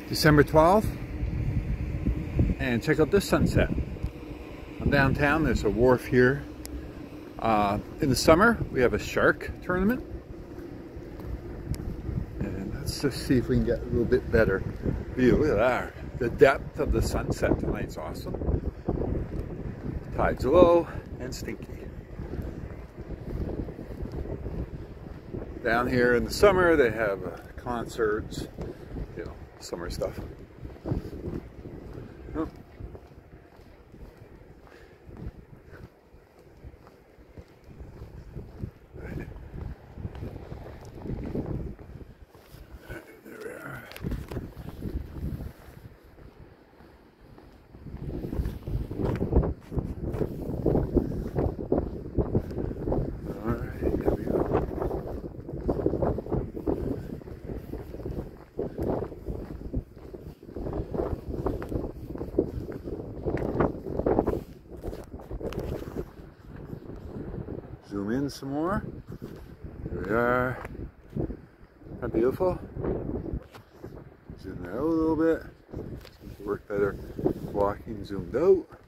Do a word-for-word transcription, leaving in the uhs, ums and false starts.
December twelfth, and check out this sunset. I'm downtown. There's a wharf here. Uh, in the summer, we have a shark tournament. And let's just see if we can get a little bit better view. Look at that. The depth of the sunset tonight's awesome. Tide's low and stinky. Down here in the summer, they have uh, concerts, you know, summer stuff. Oh. There we are. All right, here we go. Zoom in some more. Here we are. Isn't that beautiful? Zoom out a little bit. Work better walking zoomed out.